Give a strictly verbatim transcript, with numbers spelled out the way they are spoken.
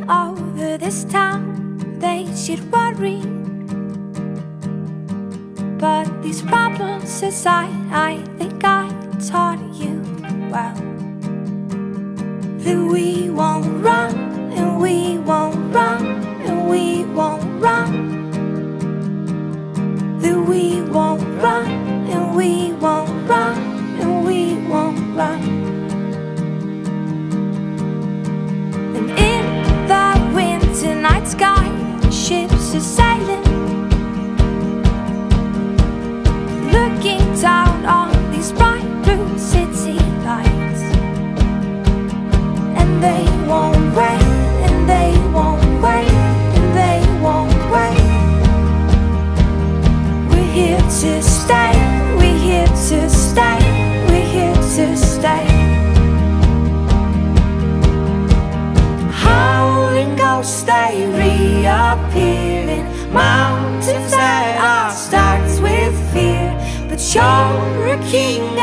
over this town, they should worry. But these problems aside, I think I taught you well that we won't run, and we won't run, and we won't run, that we won't run, and we won't run, and we won't run. And in the winter night sky, ships are sailing, looking down on these bright blue city lights. And they won't wait, and they won't wait, and they won't wait. We're here to stay, we're here to stay, we're here to stay. Howling ghosts, they reappearing, mountains that are stacked with fear. But you're a king